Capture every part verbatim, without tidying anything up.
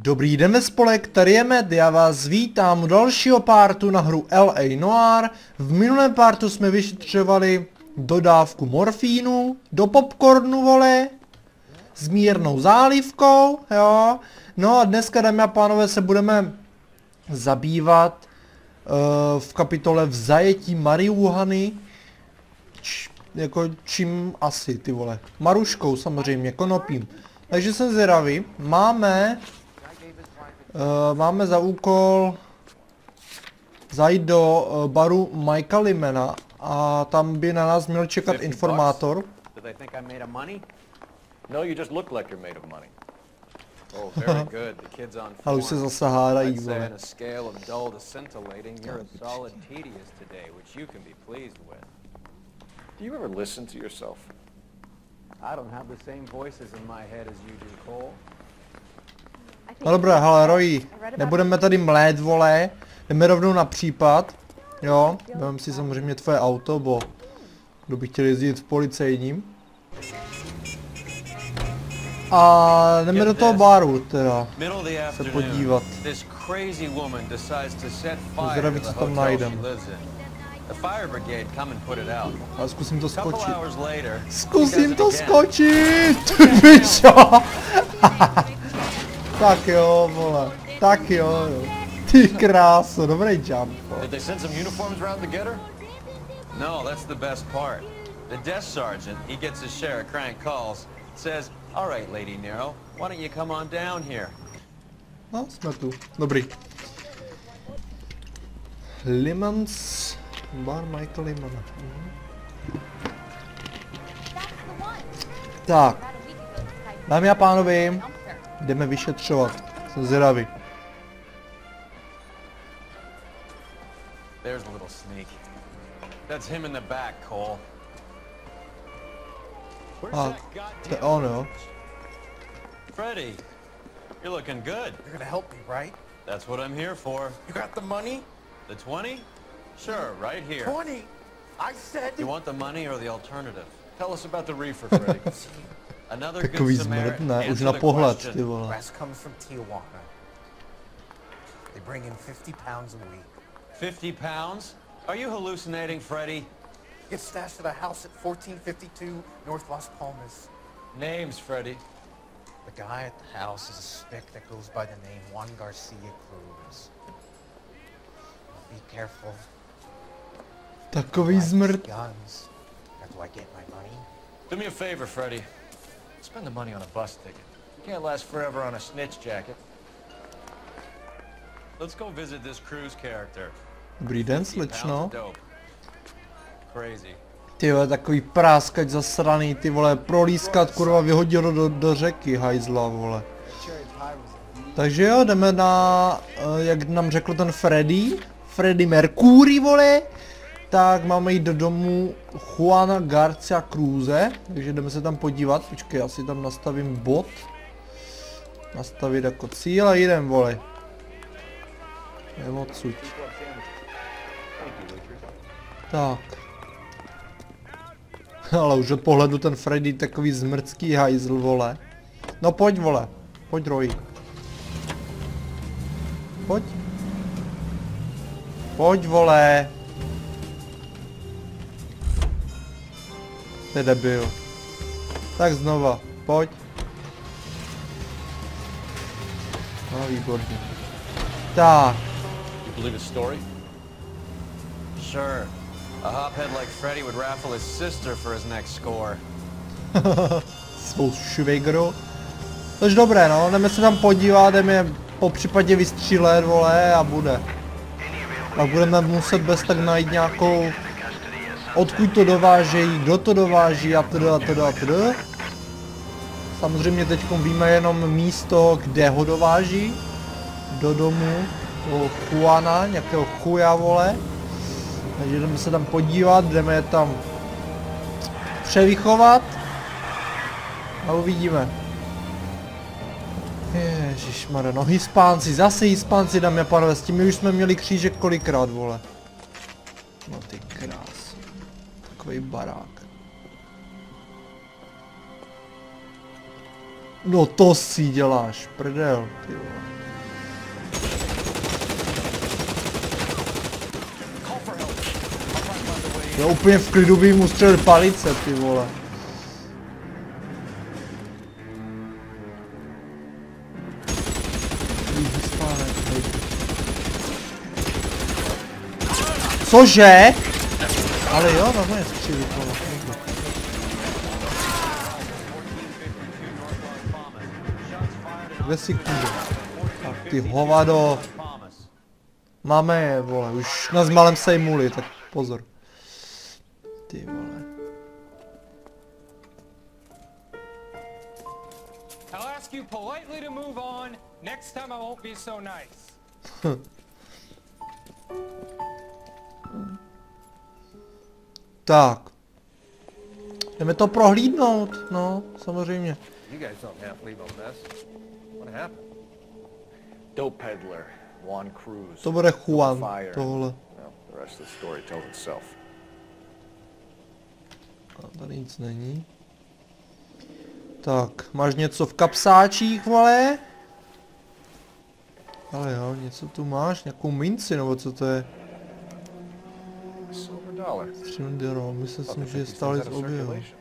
Dobrý den ve spolek, tady je Matt, já vás vítám u dalšího partu na hru L A Noire. V minulém partu jsme vyšetřovali dodávku morfínu do popcornu, vole, s mírnou zálivkou, jo. No a dneska, dámy a pánové, se budeme zabývat uh, v kapitole v zajetí marihuany. Č, jako čím asi, ty vole, maruškou samozřejmě, konopím. Takže jsem zvědavý, máme... Uh, máme za úkol zajít do uh, baru Mikea Lymana a tam by na nás měl čekat informátor. A už se zase hádají, vole. No dobré, hele, Roy, nebudeme tady mlét, vole, jdeme rovnou na případ, jo, jdeme si samozřejmě tvoje auto, bo kdo by chtěl jezdit v policejním. A jdeme do toho baru, teda, se podívat. Zdraví, co tam najdem. Ale zkusím to skočit. Zkusím to skočit! Pičo! Tak jo, vole, tak jo, jo. Ty kráso, dobrý jump. Did they send some uniforms around to get her? No, that's the best part. The desk sergeant, he gets his share of crank calls, says, all right, Lady Nero, why don't you come on down here? No, jsme tu. Dobrý. Limans, bar Mikea Lymana. Mhm. Tak. Dámy a pánové, jdeme vyšetřovat. Jsem zvědavý. There's a little sneak. That's him in the back, Cole. A to je on, jo. Freddy, you're looking good. You're gonna help me, right? That's what I'm here for. You got the money? The twenty? Sure, right here. twenty? I said... You want the money or the alternative? Tell us about the reefer, Freddy. Another good Takový Samaritan. zmrt, ne, už Answer na the pohled, question. ty vole. Rest comes from Tijuana. They bring in fifty pounds a week. Fifty pounds? Are you hallucinating, Freddy? Get stashed at a house at fourteen fifty-two North Las Palmas. Names, Freddy. The guy at the house is a spick that goes by the name Juan Garcia Cruz. Be careful. Takový zmrt. Guns. How do I get my money? Do me a favor, Freddy. Spend the money on a bus ticket. You can't last forever on a snitch jacket. Let's go visit this Cruz character. Dobrý den, slečno. Crazy. Ty vole, takový práskač zasraný, ty vole, prolískat, kurva, vyhodil do, do řeky, hajzla, vole. Takže jo, jdeme na, jak nám řekl ten Freddy, Freddy Mercury, vole, tak máme jít do domu Juana Garcia Cruze, takže jdeme se tam podívat, počkej, já si tam nastavím bod, nastavit jako cíl a jdem, vole. Jdem odsud. Tak. Ale už od pohledu ten Freddy takový zmrcký hajzl, vole. No pojď, vole. Pojď, Roy. Pojď. Pojď, vole. To je debil. Tak znova. Pojď. No, výborně. Tak. You believe his story? Sure. A hophead like Freddy would raffle his sister for his next score. Svou švejgru. Tož dobré, no, jdeme se tam podívat, jdeme je po případě vystřílet, vole, a bude. Pak budeme muset bez tak najít nějakou, odkud to dovážejí, kdo to dováží a teda a teda a teda. Samozřejmě teď víme jenom místo, kde ho dováží. Do domu toho Juana, nějakého chuja, vole. Takže jdeme se tam podívat, jdeme je tam převychovat a uvidíme. Ježišmarja, no Hispánci, zase Hispánci, dámy a pánové, s tím už jsme měli křížek kolikrát, vole. No ty krás. Takový barák. No to si děláš, prdel, ty vole. Já úplně v klidu bych mu střelil palice, ty vole. Cože? Ale jo, na mě střílí, vole. Dvě sekundy. Tak ty hovado. Máme je, vole, už nás malem sejmuli, tak pozor. Ty vole. I'll ask you politely to move on. Next time I won't be so nice. Tak. Jdeme to prohlídnout, no, samozřejmě. You guys don't have to leave a mess. What happened? Dope peddler, Juan Cruz. To bude Juan, Fire. tohle. Well, the rest of the story tells itself. A tady nic není. Tak, máš něco v kapsáčích, vole? Ale jo, něco tu máš, nějakou minci, nebo co to je? Silver dollar. Třinudero, myslím Thought si, they že je took these stále things z out of oběhu. circulation.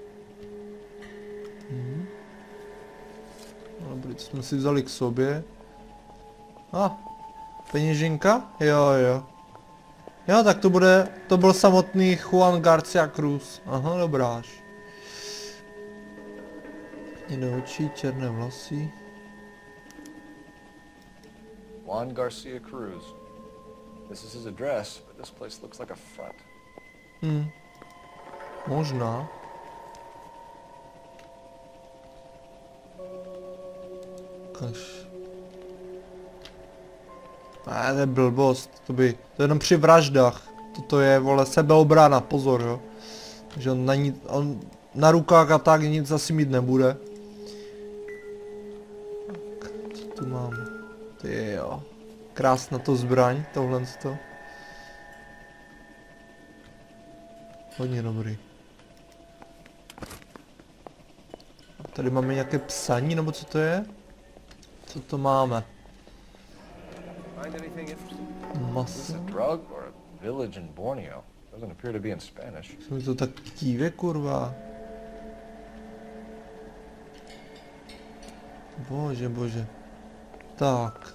Mhm. Dobrý, co jsme si vzali k sobě. A, ah, peněženka? Jo, jo. Jo, tak to bude, to byl samotný Juan Garcia Cruz. Aha, dobráš. Jedno očí, černé vlasy. Juan Garcia Cruz. This is his address, but this place looks like a front. Hm. Možná. Kaž. Ne, to je blbost, to by, to je jenom při vraždách. Toto je, vole, sebeobrana, pozor, jo. Takže on na, nic, on na rukách a tak nic asi mít nebude. Tak, co tu mám? Ty jo. Krásná to zbraň, tohle to. Hodně dobrý. Tady máme nějaké psaní, nebo co to je? Co to máme? Find anything interesting? Is this Masa. a drug or a village in Borneo? Doesn't appear to be in Spanish. Co mi to tak kýve, kurva? Bože, bože. Tak.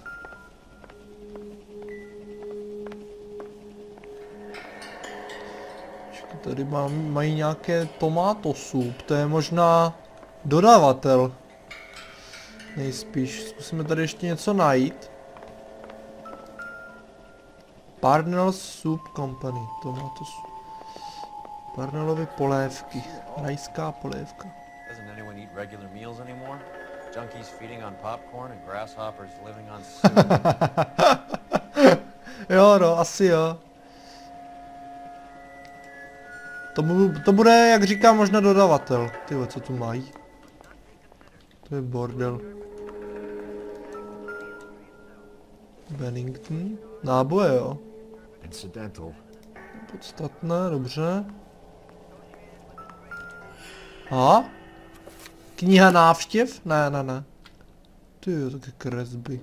Počkej, tady mám, mají nějaké tomato soup, to je možná dodavatel. Nejspíš, zkusíme tady ještě něco najít. Parnell Soup Company, tomato soup. Parnellovy polévky, rajská polévka. Doesn't anyone eat regular meals anymore? Junkies feeding on popcorn and grasshoppers living on soup. Jo, no, asi jo. To, bu to bude, jak říkám, možná dodavatel. Tyhle, co tu mají? To je bordel. Bennington? Náboje, jo. Incidental. Podstatné, dobře. A? Kniha návštěv? Ne, ne, ne. Ty jo, také kresby.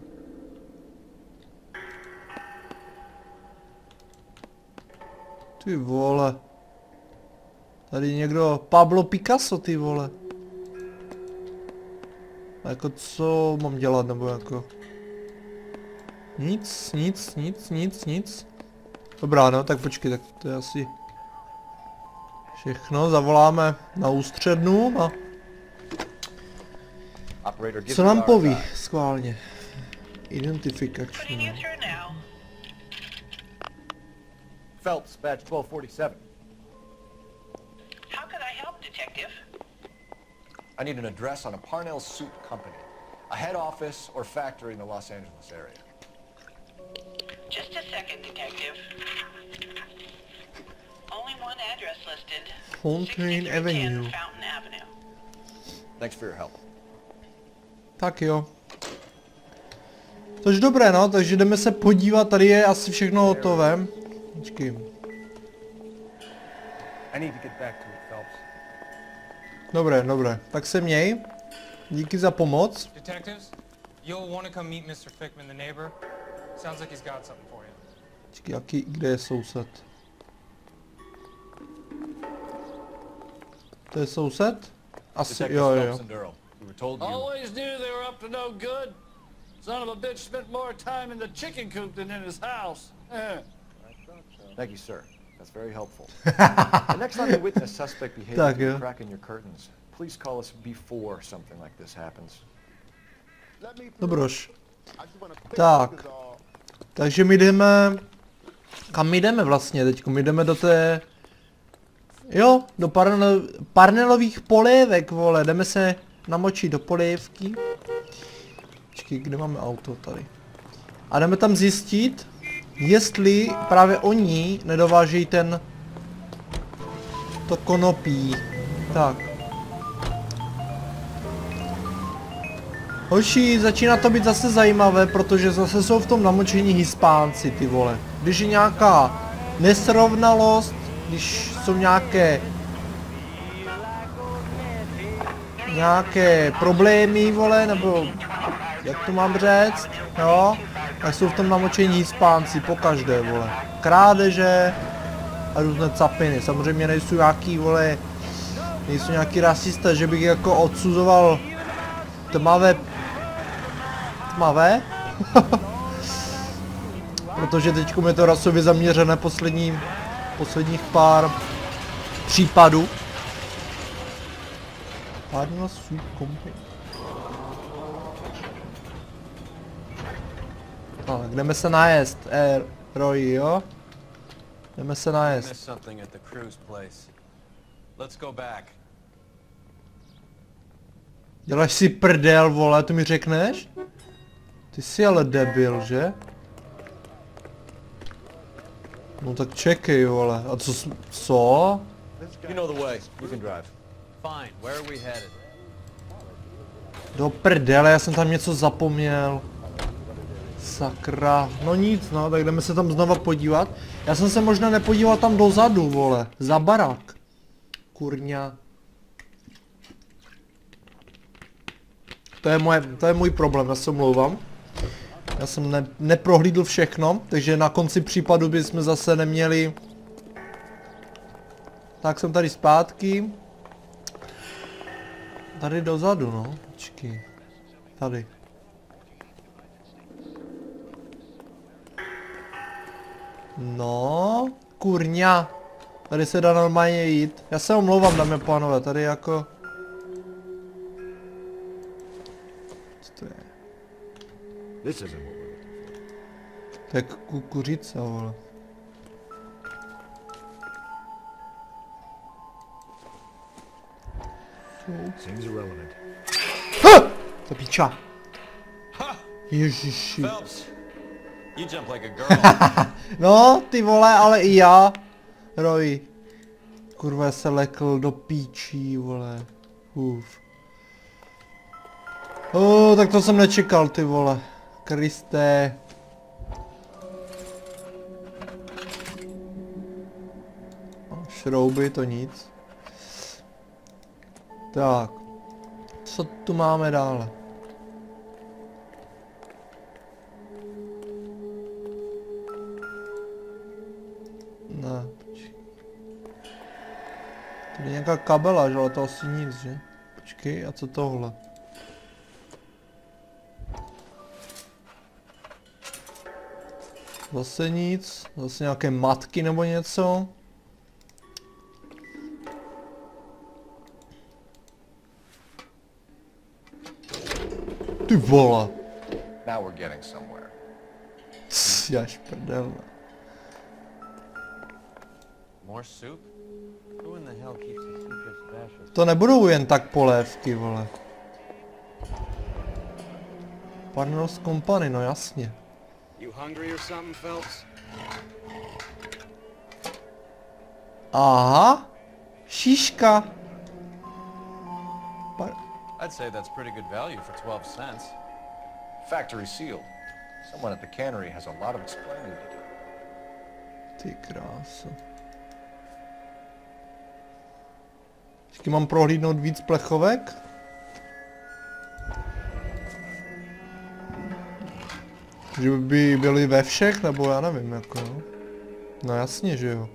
Ty vole. Tady někdo, Pablo Picasso, ty vole. A jako co mám dělat, nebo jako? Nic, nic, nic, nic, nic. Dobrá, no, tak počkej, tak to je asi všechno, zavoláme na ústřednu a co nám poví, schválně. Identifikační. Phelps, badge twelve forty-seven. How can I help, Detective? I need an address on a Parnell Soup Company. A head office or factory in the Los Angeles area. Just a second, Detective. Only one address listed. Fontaine Avenue. Fountain Avenue. Thanks for your help. Tak jo. Tož dobré, no, takže jdeme se podívat, tady je asi všechno hotové. Počkej. I need to get back to it, Phelps. Dobré, dobré, tak se měj. Díky za pomoc. Detectives, you'll want to come meet mister Fickman, the neighbor. Sounds like he's got something for you. Počkej, jaký, kde je soused? To je soused? Asi, Detective jo, Phelps jo. and Earl. We were told you... Always knew they were up to no good. Son of a bitch spent more time in the chicken coop than in his house. Eh. Thank you, sir. That's very helpful. The next time you witness suspect behavior Tak through jo. a crack in your curtains, please call us before something like this happens. Dobroš. Tak. Takže my jdeme... Kam my jdeme vlastně teďko? My jdeme do té... Jo, do parnel... parnelových polévek, vole. Jdeme se namočit do polévky. Počkej, kde máme auto? Tady. A jdeme tam zjistit, jestli právě oni nedovážejí ten... to konopí. Tak. Hoši, začíná to být zase zajímavé, protože zase jsou v tom namočení Hispánci, ty vole. Když je nějaká nesrovnalost, když jsou nějaké... nějaké problémy, vole, nebo... jak to mám říct, jo? Tak jsou v tom namočení Hispánci, pokaždé, vole. Krádeže a různé capiny. Samozřejmě nejsou nějaký, vole... nejsou nějaký rasista, že bych jako odsuzoval tmavé... tmavé? Protože teď je to rasově zaměřené poslední, posledních pár případů. Pardon, sweet company. No, jdeme se najést, eh, Roy, jo? Jdeme se najést. Missed something at the cruise place. Let's go back. Děláš si prdel, vole, to mi řekneš? Ty jsi ale debil, že? No tak čekej, vole, a co, s- co? You know the way. You can drive. Fine, where are we headed? Do prdele, já jsem tam něco zapomněl. Sakra, no nic, no, tak jdeme se tam znova podívat. Já jsem se možná nepodíval tam dozadu, vole, za barák. Kurňa. To je, moje, to je můj problém, já se omlouvám. Já jsem ne, neprohlídl všechno, takže na konci případu bychom zase neměli... Tak jsem tady zpátky. Tady dozadu, no, počkej. Tady. No, kurňa. Tady se dá normálně jít. Já se omlouvám, dámy a pánové, tady jako... Co to je? This isn't what we're looking for. To je kukuřice, vole. Seems irrelevant. To píča. Ježiši. Phelps, you jump like a girl. No, ty vole, ale i já. Roy. Kurva, já se lekl do píčí, vole. Uf. Oh, tak to jsem nečekal, ty vole. Kriste. Šrouby, to nic. Tak. Co tu máme dále? Ne, počkej. Tady je nějaká kabela, že? Ale to asi nic, že? Počkej, a co tohle? Zase nic, zase nějaké matky nebo něco. Ty vole. Now we're getting somewhere. Jaž prdel. More soup? Who in the hell keeps a secret stash of... To nebudou jen tak polévky, vole. Parnell's Company, no jasně. You hungry or something, Phelps? Aha. Šiška. Par I'd say that's pretty good value for twelve cents. Factory sealed. Someone at the cannery has a lot of explaining to do. Ty krása. Vždycky mám prohlídnout víc plechovek? Že by byli ve všech, nebo já nevím, jako no. No jasně, že jo.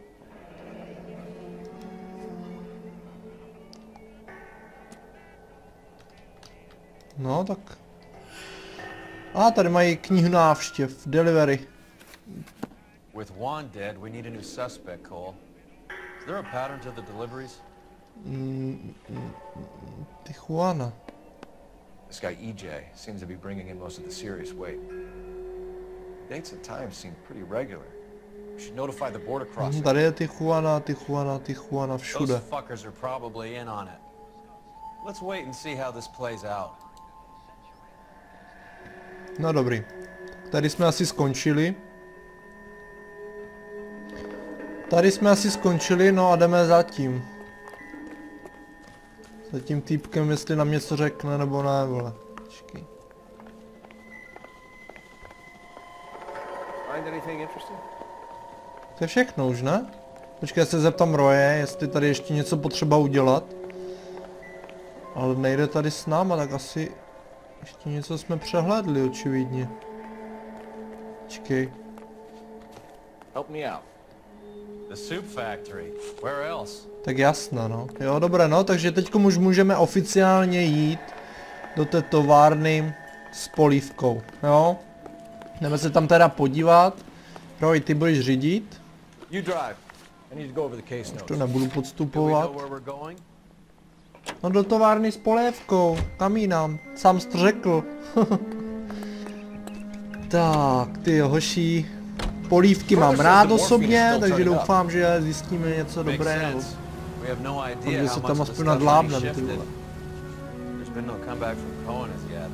No tak. A tady mají knihu návštěv, delivery. With Juan dead, we need a new suspect, Cole. Is there a pattern to the deliveries? Mm, mm, Tijuana. This guy E J seems to be bringing in most of the serious weight. Dates and times seem pretty regular. We should notify the border Mm, crossing. tady je Tijuana, Tijuana, Tijuana, všude. Those fuckers are probably in on it. Let's wait and see how this plays out. No dobrý. Tady jsme asi skončili. Tady jsme asi skončili, no a jdeme za tím. Za tím týpkem, jestli nám něco řekne, nebo ne, vole. Počkej. Find anything interesting? To je všechno už, ne? Počkej, já se zeptám Roje, jestli tady ještě něco potřeba udělat. Ale nejde tady s náma, tak asi... Ještě něco jsme přehlédli, očividně. Počkej. Help me out. The soup factory. Where else? Tak jasno, no. Jo, dobré, no, takže teď už můžeme oficiálně jít do té továrny s polívkou, jo. Jdeme se tam teda podívat. Roy, ty budeš řídit. You drive. I need to go over the case To notes. nebudu Do we know podstupovat. where we're going? No do továrny s polévkou, kam jinam, sám jsi to řekl. Tak, ty hoší, polívky mám rád osobně, takže doufám, že zjistíme něco Makes dobrého. sense. We have no idea Takže how se much tam the aspoň stuff nadlábnem, already ty shifted. vole. There's been no comeback from Cohen as yet.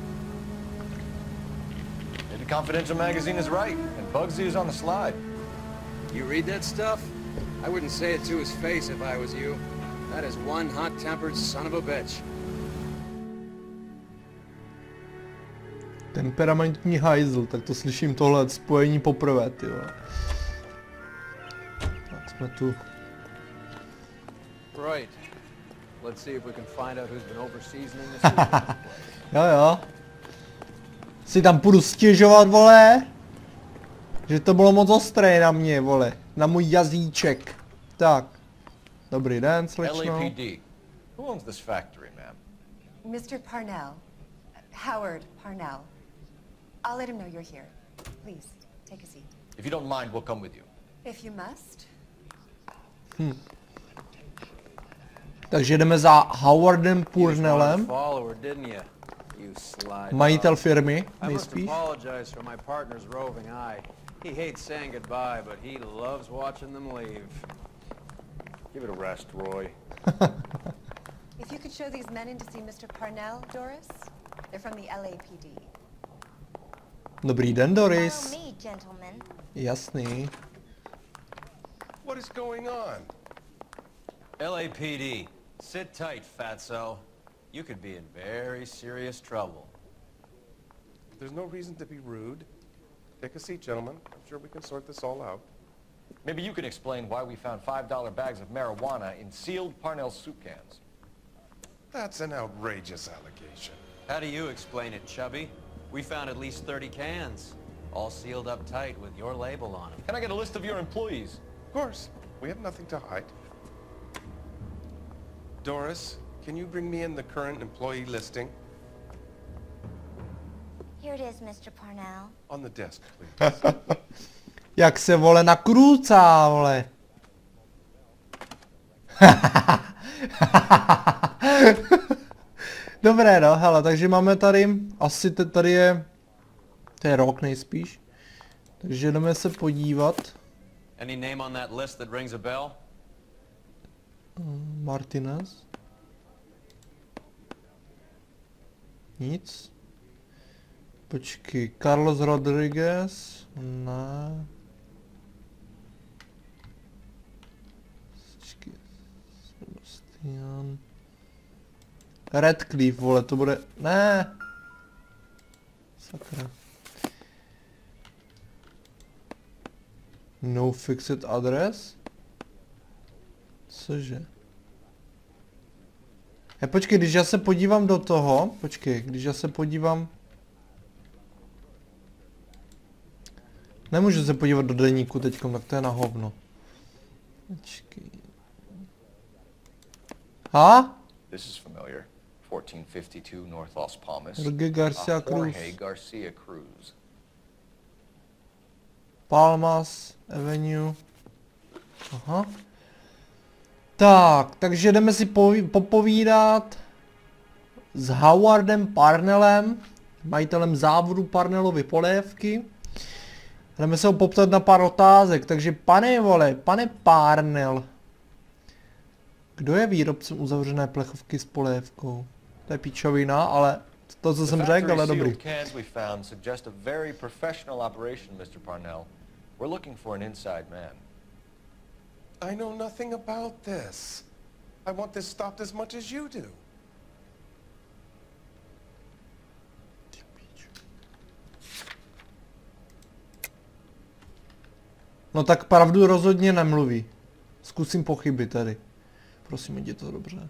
Maybe Confidential magazine is right, and Bugsy is on the slide. You read that stuff? I wouldn't say it to his face if I was you. That is one hot-tempered son of a bitch. Temperamentní hajzl, tak to slyším tohle spojení poprvé, ty vole. Tak jsme tu. Right. Let's see if we can find out who's been overseasoning this. Jo jo. Si tam půjdu stěžovat, vole. Že to bylo moc ostré na mě, vole. Na můj jazyček. Tak. Dobrý den, L slečno. A P D. Who owns this factory, ma'am? Mister Parnell. Howard Parnell. I'll let him know you're here. Please, take a seat. If you don't mind, we'll come with you. If you must. Takže jdeme za Howardem Purnellem, Follower, didn't you? You slide. majitel firmy, I must nejspíš. apologize for my partner's roving eye. He hates saying goodbye, but he loves watching them leave. Give it a rest, Roy. If you could show these men in to see Mister Parnell, Doris. They're from the L A P D. Dobrý den, Doris. Follow me, gentlemen. Jasný. What is going on? L A P D, sit tight, fatso. You could be in very serious trouble. There's no reason to be rude. Take a seat, gentlemen. I'm sure we can sort this all out. Maybe you can explain why we found five dollar bags of marijuana in sealed Parnell soup cans. That's an outrageous allegation. How do you explain it, Chubby? We found at least thirty cans, all sealed up tight with your label on them. Can I get a list of your employees? Of course. We have nothing to hide. Doris, can you bring me in the current employee listing? Here it is, Mister Parnell. On the desk, please. Jak se, vole, nakrůcá, vole. Dobré, no, hele, takže máme tady, asi te- tady je, to je rok nejspíš. Takže jdeme se podívat. Any name on that list that rings a bell? Martinez. Nic. Počkej, Carlos Rodriguez. Ne. Počkej. Sebastian. Redcliffe, vole, to bude... Ne. Sakra. No fixed address? Cože? He, počkej, když já se podívám do toho, počkej, když já se podívám... Nemůžu se podívat do deníku teďkom, tak to je na hovno. Počkej. A? This is familiar. fourteen fifty-two North Las Palmas. Jorge Garcia Cruz. Jorge Garcia Cruz. Palmas Avenue. Aha. Tak, takže jdeme si popovídat s Howardem Parnellem, majitelem závodu Parnellovy polévky. Jdeme se ho poptat na pár otázek, takže pane vole, pane Parnell. Kdo je výrobcem uzavřené plechovky s polévkou? To je píčovina, ale to, co jsem řekl, ale dobrý. I know nothing about this. I want this stopped as much as you do. No tak pravdu rozhodně nemluví. Zkusím pochybit tady. Prosím, jde to dobře.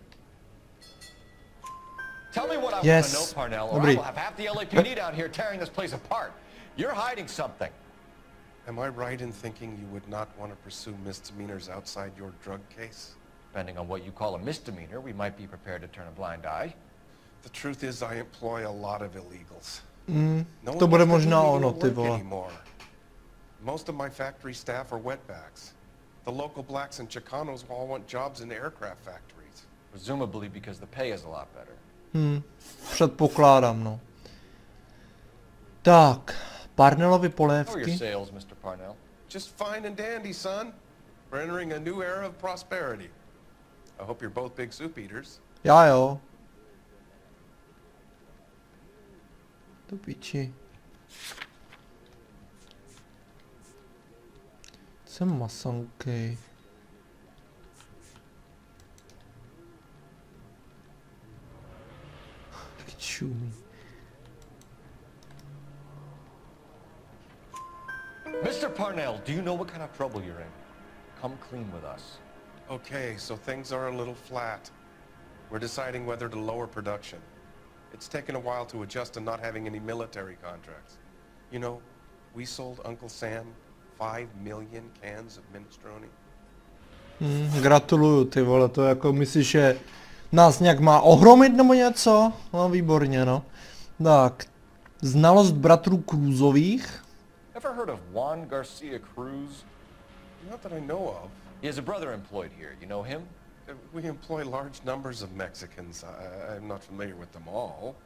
Tell me what I yes. want to know, Parnell, or I will have half the L A P D down here tearing this place apart. You're hiding something. Am I right in thinking you would not want to pursue misdemeanors outside your drug case? Depending on what you call a misdemeanor, we might be prepared to turn a blind eye. The truth is I employ a lot of illegals. Mm, to bude možná ono, ty vole. Most of my factory staff are wetbacks. The local blacks and Chicanos all want jobs in aircraft factories. Presumably because the pay is a lot better. Hmm, předpokládám, no. Tak, Parnellovy polévky. How are your sales, Mister Parnell? Just fine and dandy, son. We're entering a new era of prosperity. I hope you're both big soup eaters. Já jo. To piči. Jsem masankej. Čumí. Mister Parnell, do you know what kind of trouble you're in? Come clean with us. Okay, so things are a little flat. We're deciding whether to lower production. It's taken a while to adjust to not having any military contracts. You know, we sold Uncle Sam five million cans of minestrone. Hmm, gratuluju, ty vole, to jako myslíš, že nás nějak má ohromit nebo něco? No výborně, no. Tak, znalost bratrů Cruzových. Ever heard of Juan Garcia Cruz? Not that I know of. He has a brother employed here. You know him? We employ large numbers of Mexicans. I, I'm not familiar with them all.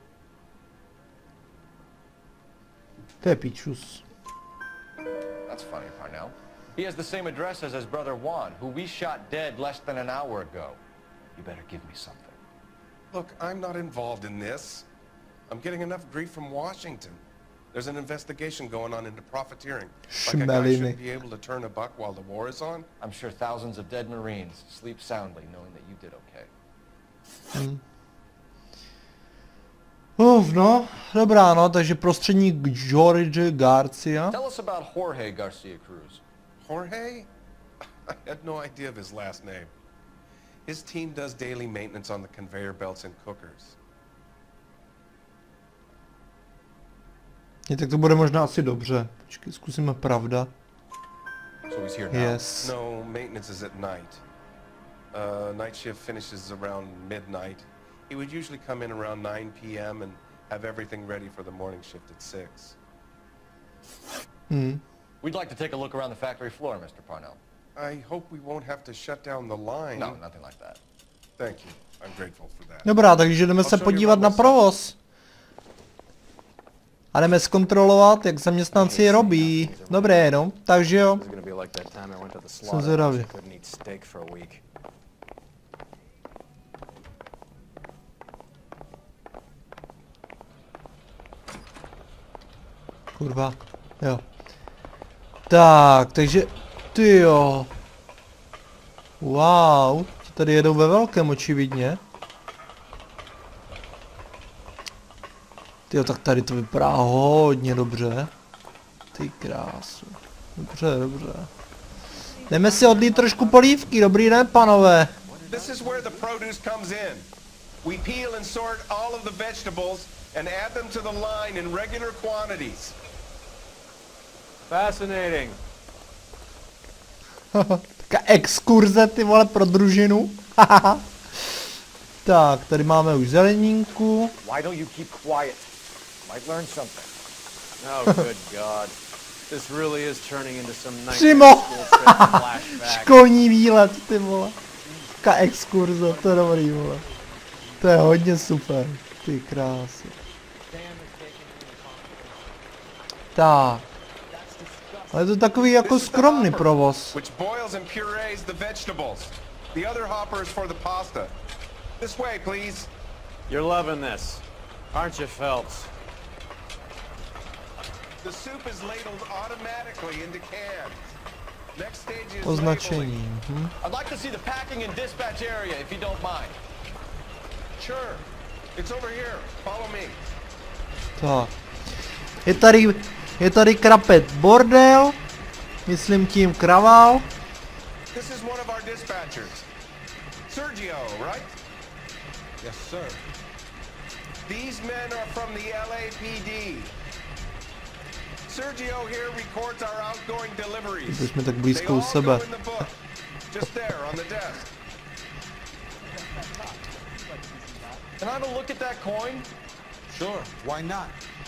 To je pičus. That's funny, Parnell. He has the same address as his brother Juan, who we shot dead less than an hour ago. You better give me something. Look, I'm not involved in this. I'm getting enough grief from Washington. There's an investigation going on into profiteering. Like a guy should be able to turn a buck while the war is on. I'm sure thousands of dead Marines sleep soundly knowing that you did okay. Hmm. Uf, no, dobrá, no, takže prostředník Jorge Garcia. Tell us about Jorge Garcia Cruz. Jorge? I had no idea of his last name. His team does daily maintenance on the conveyor belts and cookers. Je, tak to bude možná asi dobře. Počkej, zkusíme pravda. So he's here now. Yes. No, maintenance is at night. Uh, night shift finishes around midnight. He would usually come in around nine p m and have everything ready for the morning shift at six. Hmm. We'd like to take a look around the factory floor, Mister Parnell. I hope we won't have to shut down the line. No, nothing like that. Thank you. I'm grateful for that. Dobrá, takže jdeme se podívat na provoz. A jdeme zkontrolovat, jak zaměstnanci robí. Dobré, no, takže jo. Jsem zvědavý. Kurva, jo. Tak, takže, tyjo. Wow, ti tady jedou ve velkém očividně. Tyjo, tak tady to vypadá hodně dobře. Ty krásu. Dobře, dobře. Jdeme si odlít trošku polívky, dobrý den, panové. This is where the produce comes in. We peel and sort all of the vegetables and add them to the line in regular quantities. Fascinating. Taká exkurze, ty vole, pro družinu. Tak, tady máme už zeleninku. Why don't you keep quiet? Might learn something. Oh, good God. This really is turning into some nice Přímo. flashback. Školní výlet, ty vole. Taká exkurze, to je dobrý, vole. To je hodně super. Ty krásy. Tak. Ale je to takový jako skromný provoz. Which boils and purees the vegetables. The other hopper is for the pasta. This way, please. You're loving this, aren't you, Phelps? The soup is ladled automatically into cans. Next stage is labeling. Označení. Hm? I'd like to see the packing and dispatch area, if you don't mind. Sure. It's over here. Follow me. Tak. Je tady, je tady krapet bordel. Myslím tím kravál. This is one of our dispatchers. Sergio, right? Yes, sir. These men are from the L A P D. Sergio here records our outgoing deliveries. Teď jsme tak They blízko u all sebe. go in the book. Just there on the desk. Can I have a look at that coin? Sure, why not?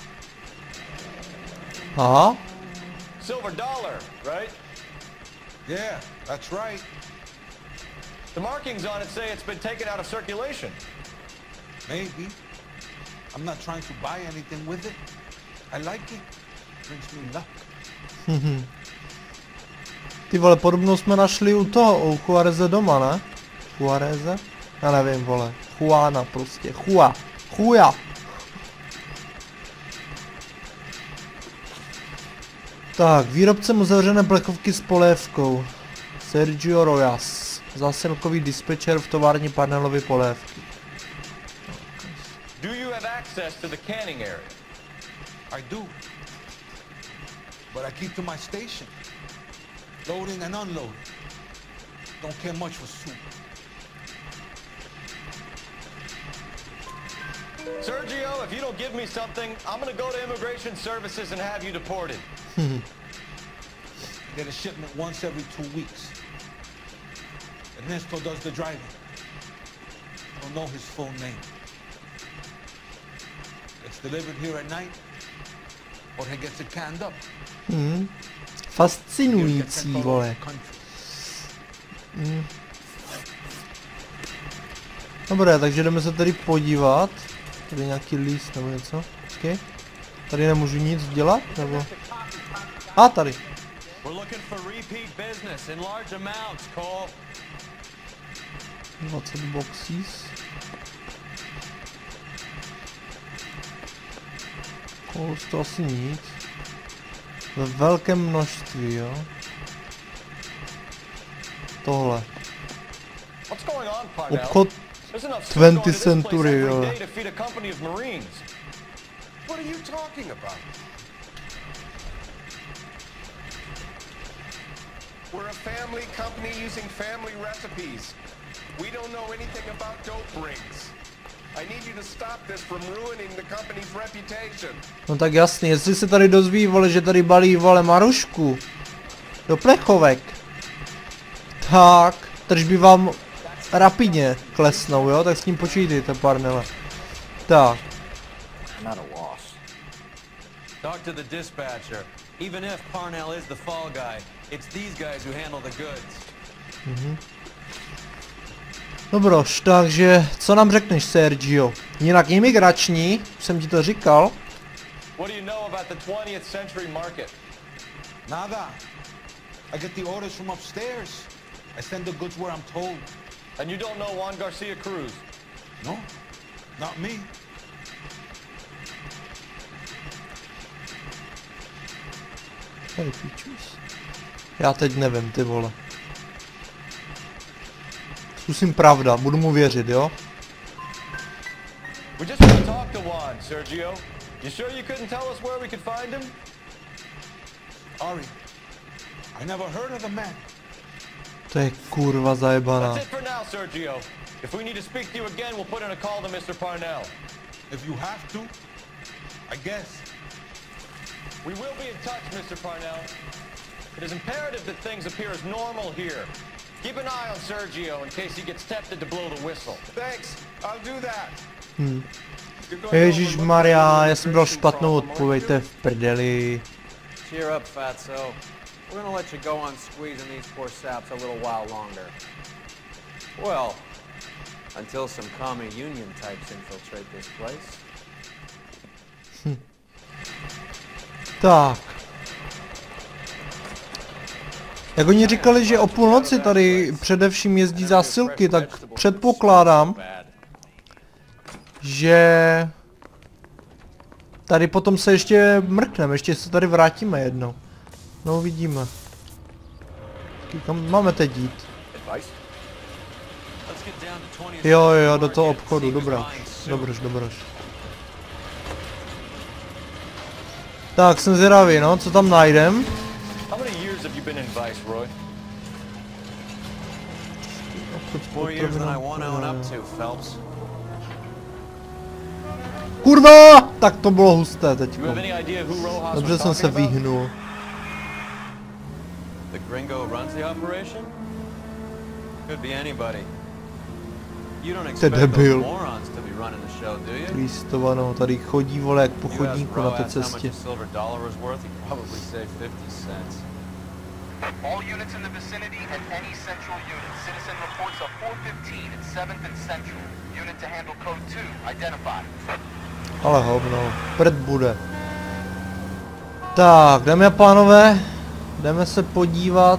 Aha. Silver dollar, right? Yeah, that's right. The markings on it say it's been taken out of circulation. Maybe. I'm not trying to buy anything with it. I like it. Brings me luck. Ty vole, podobnou jsme našli u toho, u Juareze doma, ne? Juareze? Já nevím, vole. Juana prostě. Chua. Chuja. Tak, výrobcem uzavřené plechovky s polévkou. Sergio Rojas. Zásilkový dispečer v továrně panelovy polévky. Do you have access to the canning area? I do. But I keep to my station. Loading and unloading. Don't care much for soup. Sergio, if you don't give me something, I'm gonna go to Immigration Services and have you deported. Get a shipment once every two weeks. Ernesto does the driving. Don't know his full name. It's delivered here at night, or he gets it canned up. Hmm. Fascinující, vole. Hmm. Dobré, takže jdeme se tady podívat. Tady nějaký líst nebo něco. Počkej. Tady nemůžu nic dělat, nebo... A, tady. dvacet boxís. Kolos to asi nic. Ve velkém množství, jo. Tohle. Obchod twentieth century, jo. What are you talking about? We're a family company using family recipes. We don't know anything about dope rings. I need you to stop this from ruining the company's reputation. No tak jasně, jestli se tady dozví, vole, že tady balí, vole, Marušku do plechovek, tak tržby vám rapidně klesnou, jo, tak s tím počítejte, parnele. Tak. Not a loss. Talk to the dispatcher. Even if Parnell is the fall guy, it's these guys who handle the goods. Mhm. Dobroš, takže co nám řekneš, Sergio? Jinak imigrační, jsem ti to říkal. What do you know about the twentieth century market? Nada. I get the orders from upstairs. I send the goods where I'm told. And you don't know Juan Garcia Cruz? No, not me. Hej, pičus. Já teď nevím, ty vole. Zkusím pravda, budu mu věřit, jo? We just want to talk to Juan, Sergio. You sure you couldn't tell us where we could find him? Sorry. I never heard of the man. To je kurva zajebaná. That's it for now, Sergio. If we need to speak to you again, we'll put in a call to Mister Parnell. If you have to, I guess. We will be in touch, Mister Parnell. It is imperative that things appear as normal here. Keep an eye on Sergio in case he gets tempted to blow the whistle. Thanks. I'll do that. Hm. Ježišmarja, já jsem bral špatnou odpověď, to je v prdeli. Cheer up, fatso. We're gonna let you go on squeezing these poor saps a little while longer. Well, until some commie union types infiltrate this place. Hm. Tak. Jak oni říkali, že o půlnoci tady především jezdí zásilky, tak předpokládám, že tady potom se ještě mrkneme, ještě se tady vrátíme jednou. No uvidíme. Kam máme teď jít? Jo, jo, do toho obchodu, dobrá. Dobrož, dobrož. Tak, jsem zvědavý, no, co tam najdem? Kurva! Tak to bylo husté teďko. Dobře jsem se vyhnul. The gringo runs the operation? Could be anybody. You don't expect those morons to be running the show, do you? Tristovano, tady chodí vole jak po chodníku na té cestě. All units in the vicinity and any central unit. Citizen reports a four fifteen at seventh and Central. Unit to handle code two. Identified. Ale hovno, prd bude. Tak, dámy a pánové, jdeme se podívat.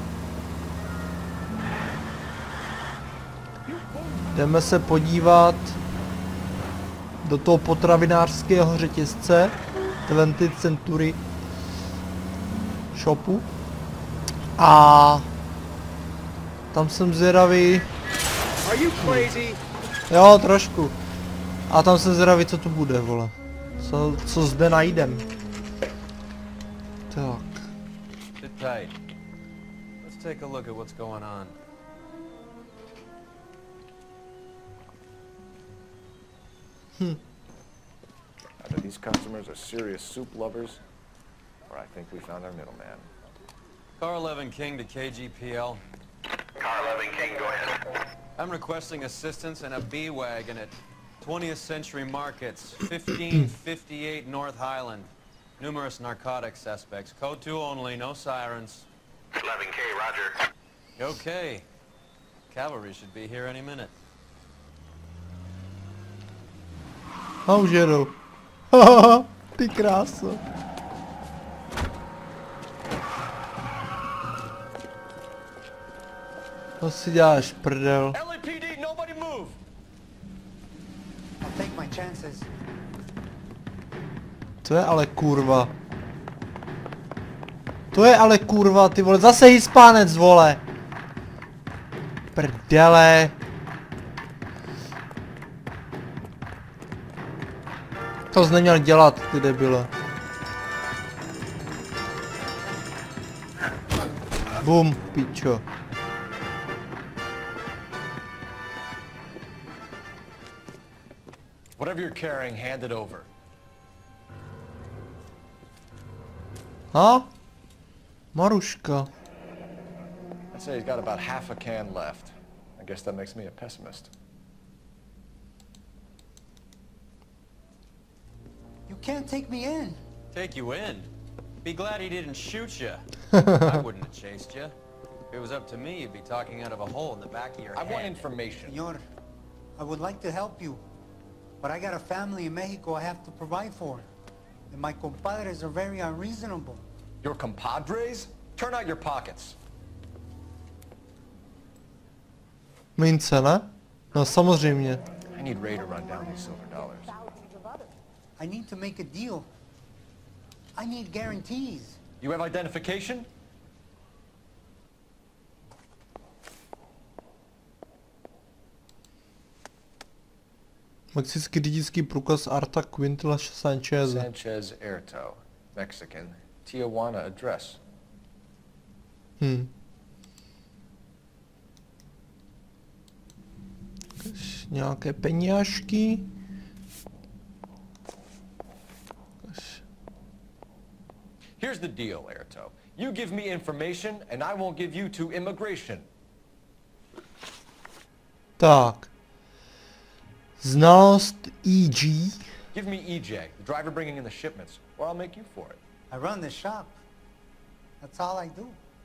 Jdeme se podívat do toho potravinářského řetězce twentieth Century shopu. A tam jsem zvědavý. Jo, trošku. A tam jsem zvědavý, co tu bude, vole. Co, co zde najdem. Tak. Sit tight. Let's take a look at what's going on. Hm. Either these customers are serious soup lovers, or I think we found our middleman. Car eleven King to K G P L. Car eleven King, go ahead. I'm requesting assistance in a B-Wagon at twentieth Century Markets, fifteen fifty-eight North Highland. Numerous narcotic suspects. Code two only, no sirens. eleven K, roger. Okay. Cavalry should be here any minute. A už jedou. Haha, ty kráso. To si děláš prdel. L A P D, nobody move. I'll take my chances. To je ale kurva. To je ale kurva, ty vole, zase Hispánec, vole. Prdele. To jsi neměl dělat, ty debile. Bum, pičo. Whatever you're carrying, hand it over. Ha? Maruška. I'd say he's got about half a can left. I guess that makes me a pessimist. You can't take me in. Take you in? Be glad he didn't shoot you. I wouldn't have chased you. If it was up to me, you'd be talking out of a hole in the back of your I head. want information. Senor, I would like to help you, but I got a family in Mexico I have to provide for. And my compadres are very unreasonable. Your compadres? Turn out your pockets. Mince, ne? No samozřejmě. I need Ray to run down these silver dollars. I need to make a deal. I need guarantees. You have identification? Mexický řidičský průkaz Arta Quintila Sanchez. Sanchez Erto, Mexican. Tijuana address. Hm. Nějaké peněžky. the deal, Airto. You give me information, and I won't give you to immigration. Tak. Znalost E G. Give me E J, the driver bringing in the shipments, or I'll make you for it. I run the shop. That's all I do.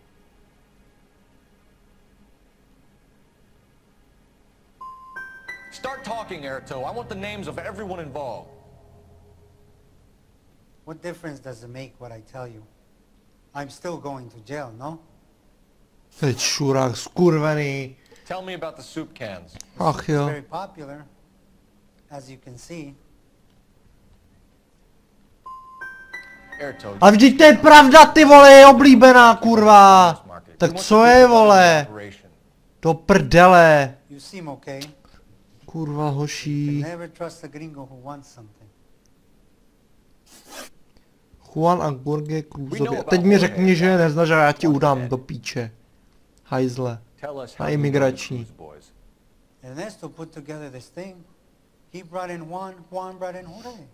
Start talking, Airto. I want the names of everyone involved. What difference does it make what I tell you? I'm still going to jail, no? Teď šurák skurvený. Tell me about the soup cans. Ach It's jo. very popular, as you can see. Airto. A vždyť to je pravda, ty vole, je oblíbená, kurva. Tak co je, vole? Do prdele. You seem okay. Kurva You hoší. never trust a gringo who wants something. Juan a Jorge Cruzově. Teď mi řekni, že je neznáš a já ti udám do píče. Hajzle. Na imigrační. Ernesto put together this thing. He brought in Juan, Juan brought in Jorge.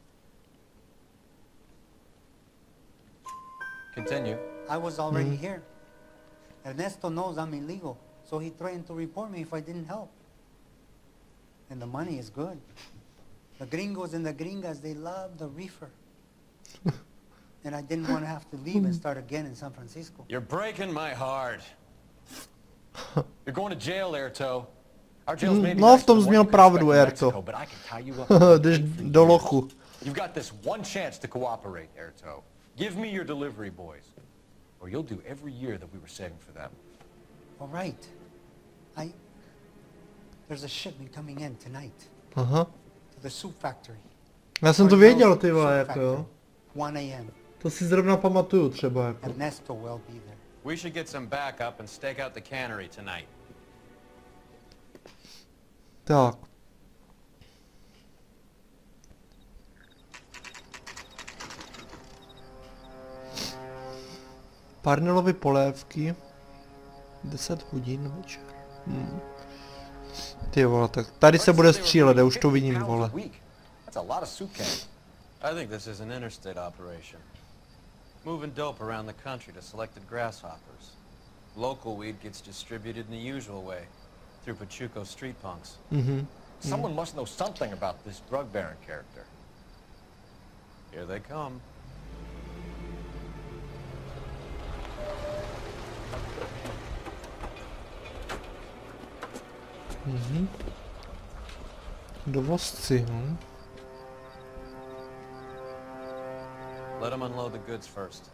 Continue. I was already Hmm. here. Ernesto knows I'm illegal, so he threatened to report me if I didn't help. And the money is good. The gringos and the gringas, they love the reefer. And I didn't want to have to leave and start again in San Francisco. You're breaking my heart. You're going to jail, Airto. Our jails may be No, v nice tom to jsi měl one pravdu, respect in Erto. Mexico, but I can tie you up. Jdeš do lochu. You've got this one chance to cooperate, Airto. Give me your delivery boys, or you'll do every year that we were saving for them. All right. I... There's a shipment coming in tonight. Aha. To the soup factory. Já jsem to věděl, ty vole, jako jo. one A M To si zrovna pamatuju třeba, jako. Ernesto will be there. We should get some backup and stake out the cannery tonight. Tak. Parnelovy polévky. deset hodin večer. Hmm. Ty vole, tak tady se bude střílet, já už to vidím, vole. That's a lot of soup cans. I think this is an interstate operation. Moving dope around the country to selected grasshoppers. Local weed gets distributed in the usual way, through Pachuco street punks. Mhm. Someone must know something about this drug baron character. Here they come. Mhm. Dovozci, hm? Let them unload the goods first.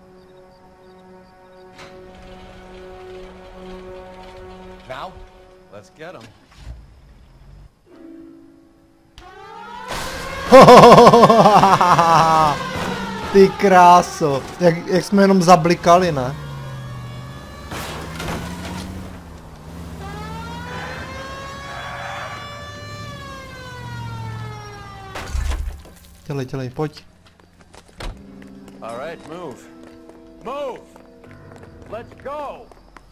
Now? Let's get them. Ty kráso. Jak, jak jsme jenom zablikali, ne? Dělej, dělej, pojď. All right, move. Move! Let's go!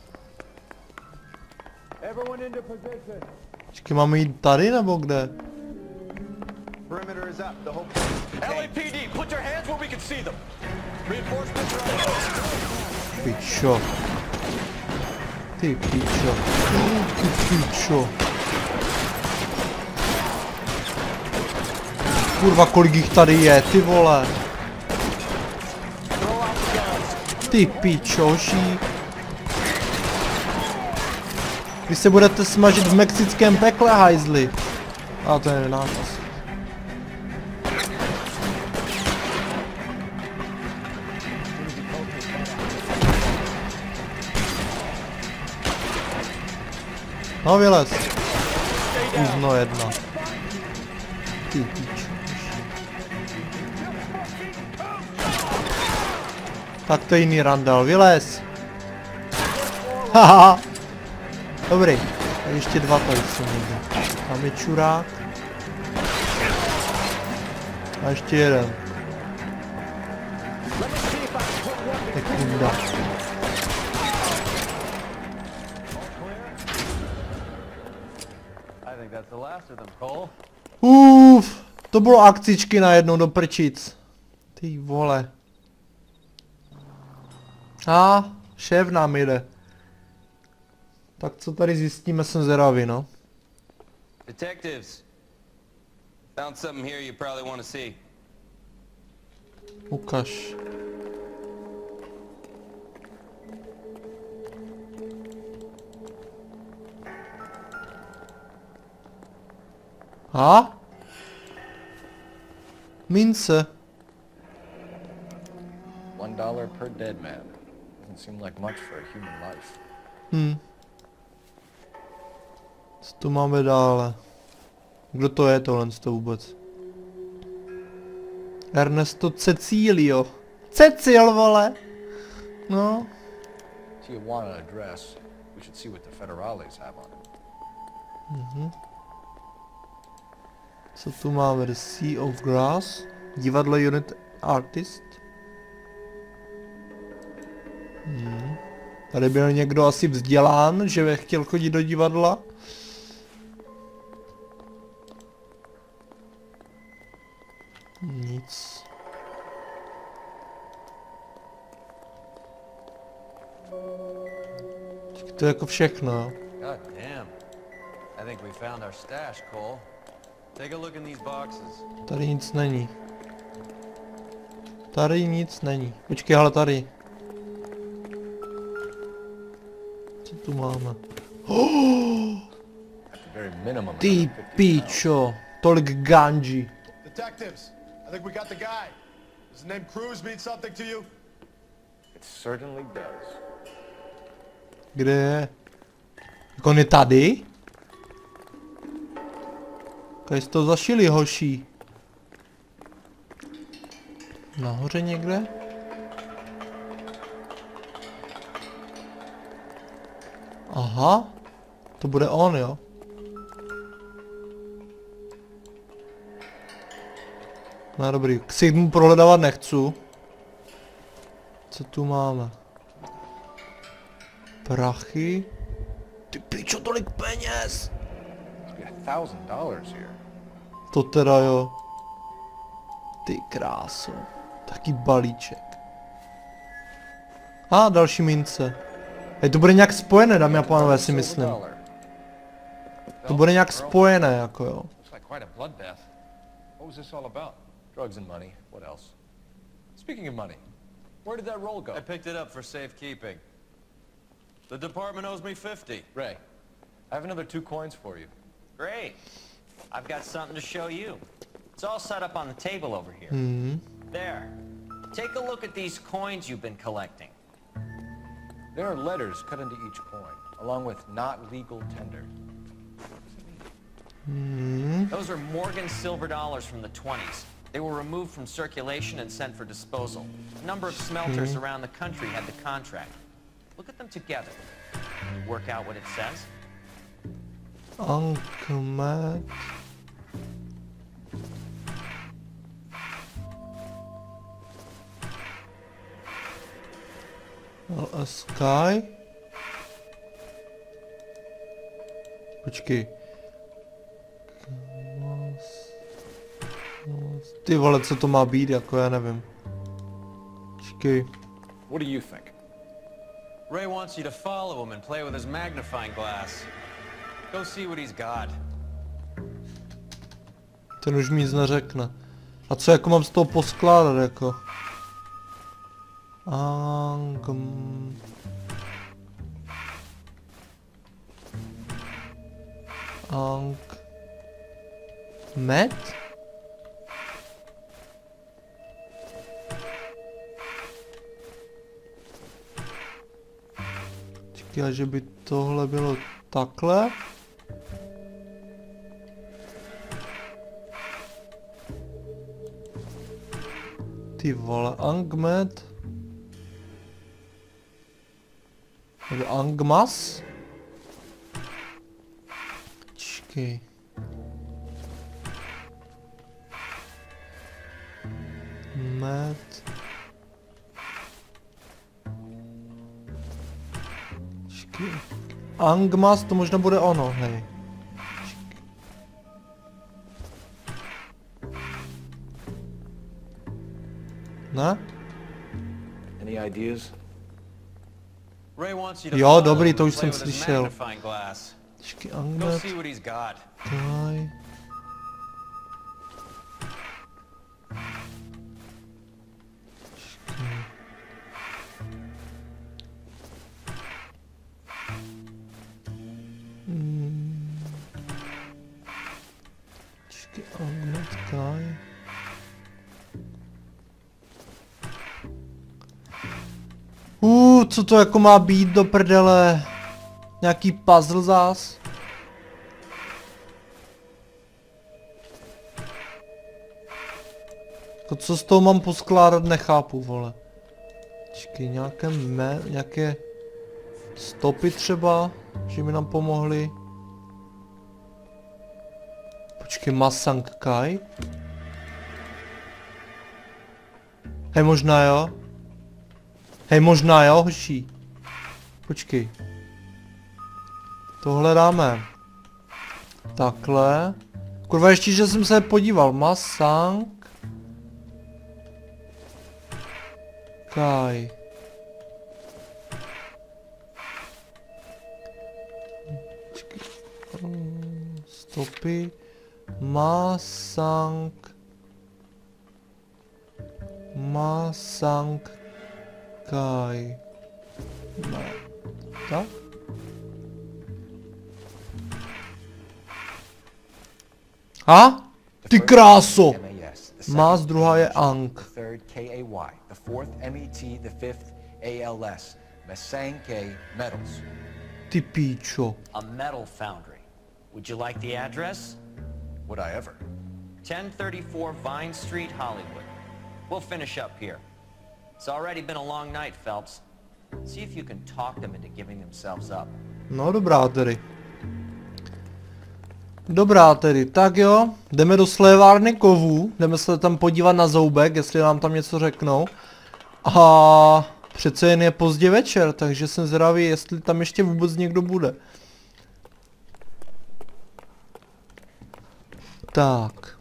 Everyone into position. Počkej, máme jít tady nebo kde? Perimeter is up. The whole L A P D, put your hands where we can see them. Reinforcements are on the way. Pičo. Ty pičo. Ty pičo. Kurva, kolik jich tady je, ty vole. Ty pičoši. Vy se budete smažit v mexickém pekle, hajzli. A to je náš asi. No vylez. Uzno jedna. Ty pičo. Tak to je jiný randal, vylez. Haha. Dobrý. A ještě dva tady jsou někde. Tam je čurák. A ještě jeden. Tak kunda. I think that's the last of them, Cole. Uf, to bylo akcičky najednou do prčic. Ty vole. A, ah, šéf nám jde. Tak co tady zjistíme, jsem zvědavý, no. Detectives, found something here you probably want to see. Ukaž. A? Mince. One dollar per dead man. Doesn't seem like much for a human life. Hm. Co tu máme dále? Kdo to je tohle to vůbec? Ernesto Cecilio. Cecil, vole! No. See a wanted address. We should see what the federales have on it. Mhm. Co tu máme? The Sea of Grass. Divadlo Unit Artist. Hmm. Tady byl někdo asi vzdělán, že by chtěl chodit do divadla. Nic. To je jako všechno. God damn. I think we found our stash, Cole. Take a look in these boxes. Tady nic není. Tady nic není. Počkej, ale tady. Co tu máme? Oh! Ty pičo, tolik ganji. Detectives, I think we got the guy. Does the name Cruz mean something to you? It certainly does. Kde je? Jak on je tady? Kaj jste to zašili, hoší? Nahoře někde? Aha. To bude on, jo? No dobrý, ksicht mu prohledávat nechci. Co tu máme? Prachy. Ty pičo, tolik peněz! To teda jo. Ty kráso. Taky balíček. A další mince. Hej, to bude nějak spojené, dámy a pánové, si myslím. To bude nějak spojené, jako jo. What was this all about? Drugs and money. What else? Speaking of money, where did that roll go? I picked it up for safekeeping. The department owes me fifty. Ray, I have another two coins for you. Great. I've got something to show you. It's all set up on the table over here. Hmm. There. Take a look at these coins you've been collecting. There are letters cut into each coin, along with not legal tender. Hmm. Those are Morgan silver dollars from the twenties. They were removed from circulation and sent for disposal. A number of smelters Hmm. around the country had the contract. Look at them together. Work out what it says. Uncle Matt. Well, a sky. Počkej. Ty vole, co to má být, jako já nevím. Počkej. What do you think? Ray wants you to follow him and play with his magnifying glass. Go see what he's got. Ten už mi nic neřekne. A co jako mám z toho poskládat, jako? Angm... Ang... Met? Čekaj, že by tohle bylo takhle? Ty vole, Angmet? Nebo Angmas? Čekej. Met. Čekej. Angmas, to možná bude ono, hej. Čekej. Ne? Any ideas? Jo, dobrý, to už jsem slyšel. Počkej, Angnet. Kaj. Hmm. Počkej, Angnet, Kaj. Uh, co to jako má být do prdele? Nějaký puzzle zás? Jako co z toho mám poskládat, nechápu, vole. Počkej, nějaké me, nějaké stopy třeba, že mi nám pomohly. Počkej, Masang Kai? Hej, možná jo? Hej, možná jo, hoší. Počkej. Tohle dáme. Takhle. Kurva, ještě, že jsem se podíval. Masang Kai. Počkej. Stopy. Masang. Masang Kai. No. Tak? A? Ty kráso! Mas, druhá je Ang. Third K A Y, the fourth M E T, the fifth A L S. Masang K Metals. Ty píčo. A metal foundry. Would you like the address? Would I ever? ten thirty-four Vine Street, Hollywood. We'll finish up here. It's already been a long night, Phelps. See if you can talk them into giving themselves up. No dobrá tedy. Dobrá tedy, tak jo, jdeme do slévárny kovů, jdeme se tam podívat na Zoubek, jestli nám tam něco řeknou. A přece jen je pozdě večer, takže jsem zvědavý, jestli tam ještě vůbec někdo bude. Tak.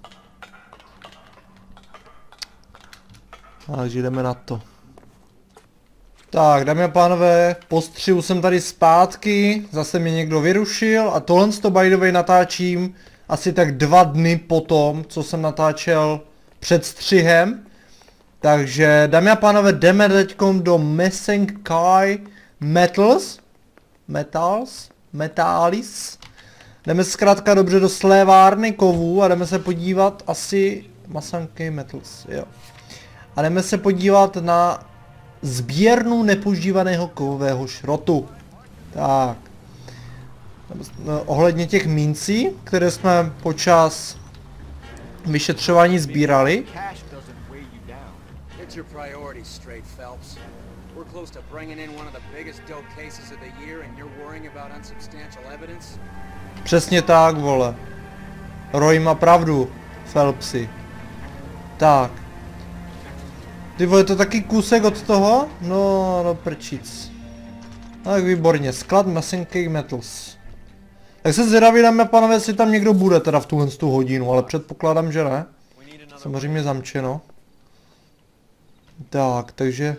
Takže jdeme na to. Tak, dámy a pánové, po střihu jsem tady zpátky, zase mě někdo vyrušil a tohle to by the way natáčím asi tak dva dny potom, co jsem natáčel před střihem. Takže, dámy a pánové, jdeme teďkom do Masang Kai Metals. Metals? Metalis. Jdeme zkrátka dobře do slévárny kovů a jdeme se podívat asi... Masang Kai Metals, jo. A jdeme se podívat na sběrnu nepoužívaného kovového šrotu. Tak. Ohledně těch mincí, které jsme počas vyšetřování sbírali. Přesně tak, vole. Roy má pravdu, Phelpsi. Tak. Ty vole, to taky kousek od toho? No, no prčic. Tak výborně, sklad Masang Kai Metals. Tak se zvědavý, dáme panové, jestli tam někdo bude teda v tuhle tu hodinu, ale předpokládám, že ne. Samozřejmě zamčeno. Tak, takže...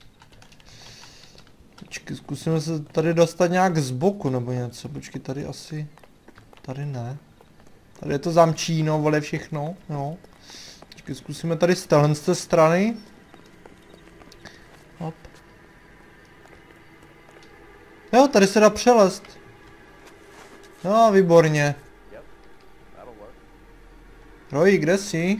Počkej, zkusíme se tady dostat nějak z boku nebo něco, počkej, tady asi... Tady ne. Tady je to zamčíno, vole, všechno, jo. Počkej, zkusíme tady z téhle strany. Hop. Jo, tady se dá přelest. No, výborně. Roy, kde jsi?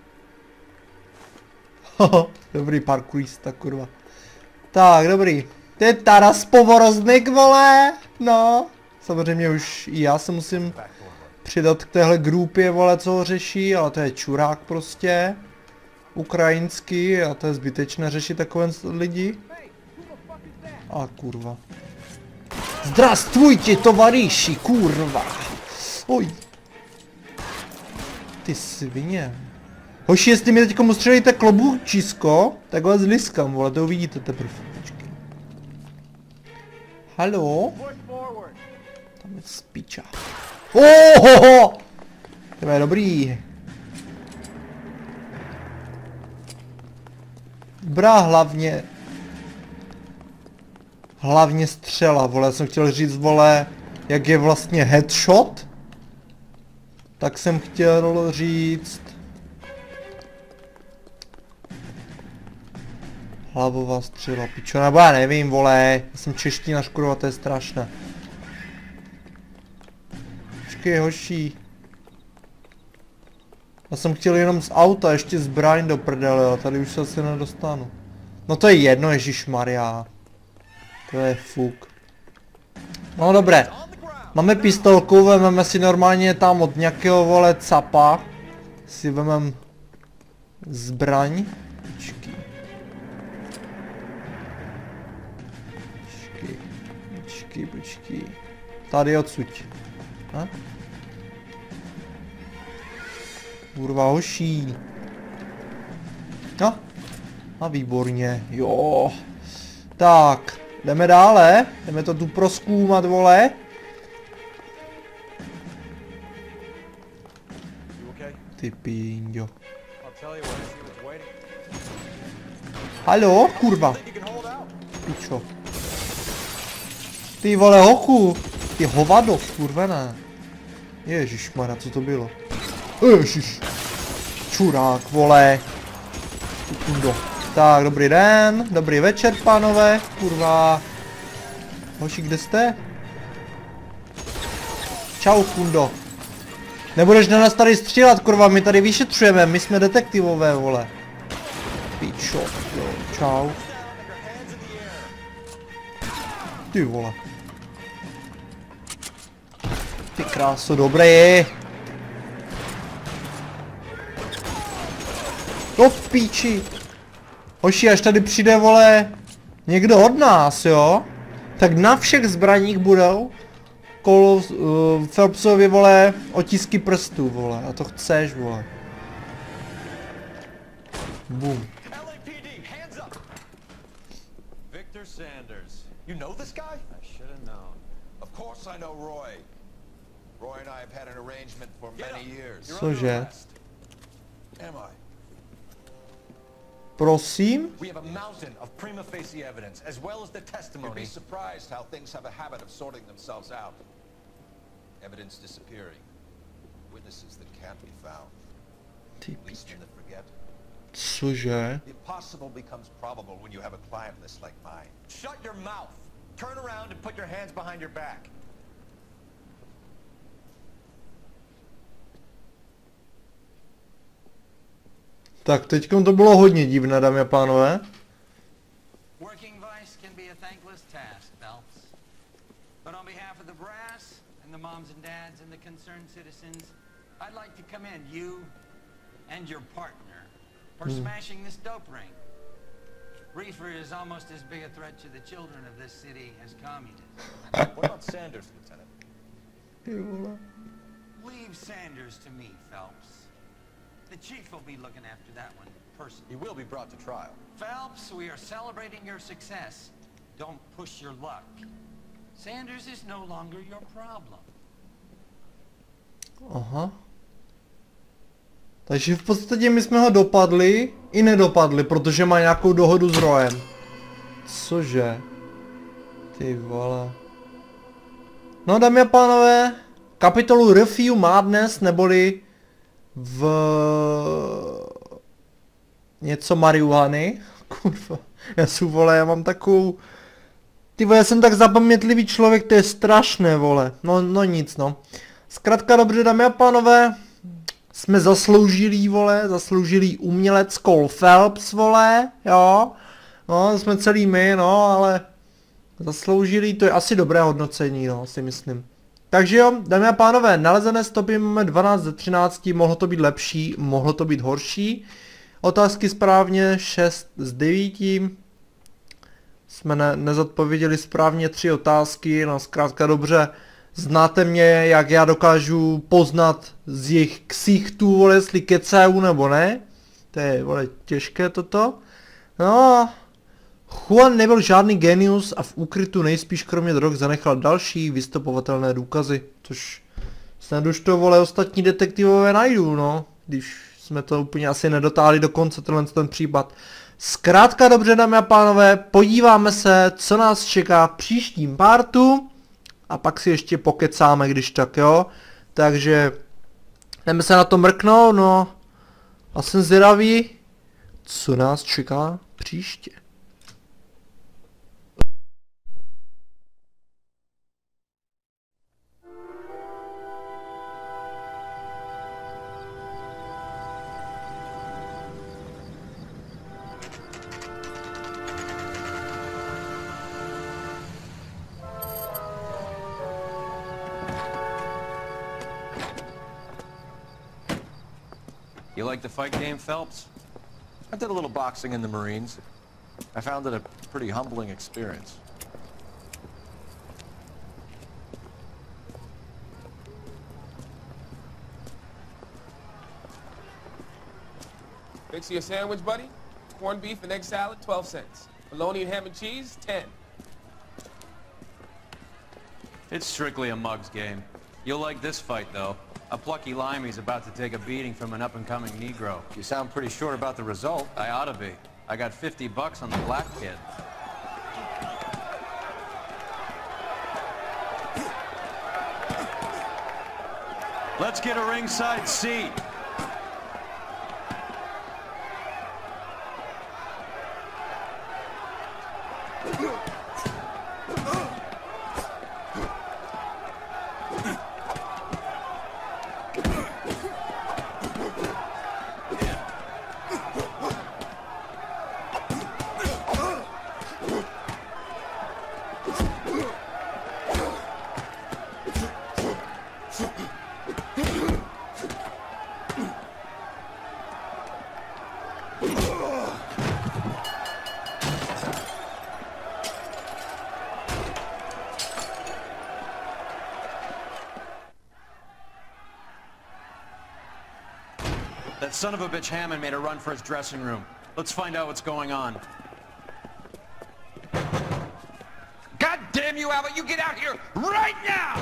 Hoho, dobrý parkourista, kurva. Tak, dobrý. To je Taras Povoroznik, vole. No, samozřejmě už i já se musím přidat k téhle grupě, vole, co ho řeší, ale to je čurák prostě. Ukrajinský a to je zbytečné řešit takové lidi. A kurva. Zdrastvujte, tovariši, kurva. Oj. Ty svině. Hoši, jestli mi teďko ustřelíte kloboučisko, tak vás zliskám, vole, to uvidíte teprve. Počkej. Haló? Tam je spiča. Ohoho! To je dobrý. Brá hlavně. hlavně střela, vole, já jsem chtěl říct, vole, jak je vlastně headshot. Tak jsem chtěl říct... Hlavová střela, pičo, nebo já nevím, vole, já jsem čeština škodovat, to je strašné. Počkej, hoší. Já jsem chtěl jenom z auta, ještě zbraň do prdele, a tady už se asi nedostanu. No to je jedno, ježišmarja. To je fuk. No dobré. Máme pistolku, vezmeme si normálně tam od nějakého, vole, capa. Si vezmeme zbraň. Počkej. Počkej, počkej, počkej. Tady odsuť. Ha? Kurva, hoší. No. A výborně, jo. Tak, jdeme dále. Jdeme to tu prozkoumat, vole. Ty píňo. Haló, kurva. Pičo. Ty vole, hochu. Ty hovado, kurvené. Ježišmarja, co to bylo? Ježiš. Čurák, vole. Kundo. Tak, dobrý den, dobrý večer, pánové, kurva. Hoši, kde jste? Čau, kundo. Nebudeš na nás tady střílet, kurva, my tady vyšetřujeme, my jsme detektivové, vole. Pičo, jo, čau. Ty vole. Ty kráso, dobré. To v píči. Hoši, až tady přijde, vole, někdo od nás, jo? Tak na všech zbraních budou kolo uh, Phelpsovi, vole, otisky prstů, vole. A to chceš, vole. Boom. Victor Sanders. You know this guy? I should have known. Of course I know Roy. Roy and I have had an arrangement for many years. Cože? Am I? Prosím? We have a mountain of prima facie evidence, as well as the testimony. You'd be surprised how things have a habit of sorting themselves out. Evidence disappearing. Witnesses that can't be found. At least in the forget. Cože? The impossible becomes probable when you have a client list like mine. Shut your mouth! Turn around and put your hands behind your back. Tak, teďkom to bylo hodně divné, dámy a pánové. Working vice can be a thankless task, Phelps. But on behalf of the brass and the moms and dads and the concerned citizens, I'd like to commend you and your partner for Hmm. smashing this dope ring. Reefer is almost as big a threat to the children of this city as communism. What about Sanders, Lieutenant? Leave Sanders to me, Phelps. The chief will be looking after that one personally. He will be brought to trial. Phelps, we are celebrating your success. Don't push your luck. Sanders is no longer your problem. Aha. Takže v podstatě my jsme ho dopadli i nedopadli, protože má nějakou dohodu s Royem. Cože? Ty vole. No, dámy a pánové, kapitolu Review Madness, neboli v něco marihuany. Kurva, já jsem, vole, já mám takovou... Ty vole, já jsem tak zapamětlivý člověk, to je strašné, vole. No, no nic, no. Zkrátka dobře, dámy a pánové, jsme zasloužilí, vole, zasloužilý umělec Cole Phelps, vole, jo. No, jsme celý my, no, ale zasloužilý, to je asi dobré hodnocení, no, si myslím. Takže jo, dámy a pánové, nalezené stopy máme dvanáct ze třinácti, mohlo to být lepší, mohlo to být horší. Otázky správně šest z devíti. Jsme ne nezodpověděli správně tři otázky, no zkrátka dobře. Znáte mě, jak já dokážu poznat z jejich ksichtů, vole, jestli kecajou nebo ne. To je, vole, těžké toto. No, Juan nebyl žádný genius a v úkrytu nejspíš kromě drog zanechal další vystopovatelné důkazy, což snad už to, vole, ostatní detektivové najdou, no, když jsme to úplně asi nedotáhli do konce, tenhle ten případ. Zkrátka dobře, dámy a pánové, podíváme se, co nás čeká v příštím partu a pak si ještě pokecáme, když tak, jo. Takže jdeme se na to mrknout, no a jsem zvědavý, co nás čeká příště. You like the fight game, Phelps? I did a little boxing in the Marines. I found it a pretty humbling experience. Fix you a sandwich, buddy? Corned beef and egg salad, twelve cents. Bologna and ham and cheese, ten. It's strictly a mug's game. You'll like this fight, though. A plucky limey's about to take a beating from an up-and-coming Negro. You sound pretty sure about the result. I ought to be. I got fifty bucks on the black kid. Let's get a ringside seat. That son of a bitch Hammond made a run for his dressing room. Let's find out what's going on. God damn you, Albert! You get out here right now!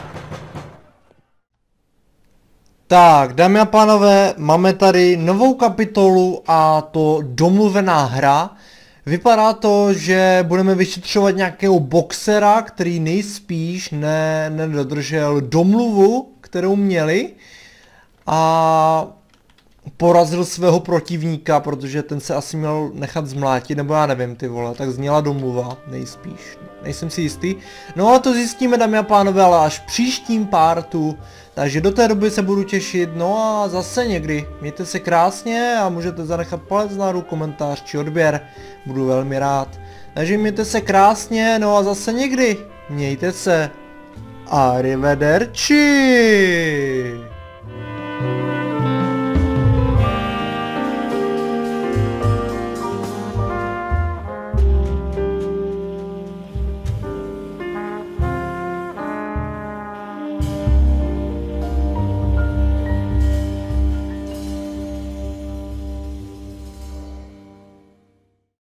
Tak, dámy a pánové, máme tady novou kapitolu a to domluvená hra. Vypadá to, že budeme vyšetřovat nějakého boxera, který nejspíš ne, nedodržel domluvu, kterou měli. A porazil svého protivníka, protože ten se asi měl nechat zmlátit, nebo já nevím, ty vole, tak zněla domluva, nejspíš, nejsem si jistý. No ale to zjistíme, dámy a pánové, ale až v příštím partu, takže do té doby se budu těšit, no a zase někdy, mějte se krásně a můžete zanechat palec nahoru, komentář či odběr, budu velmi rád. Takže mějte se krásně, no a zase někdy, mějte se, arrivederci.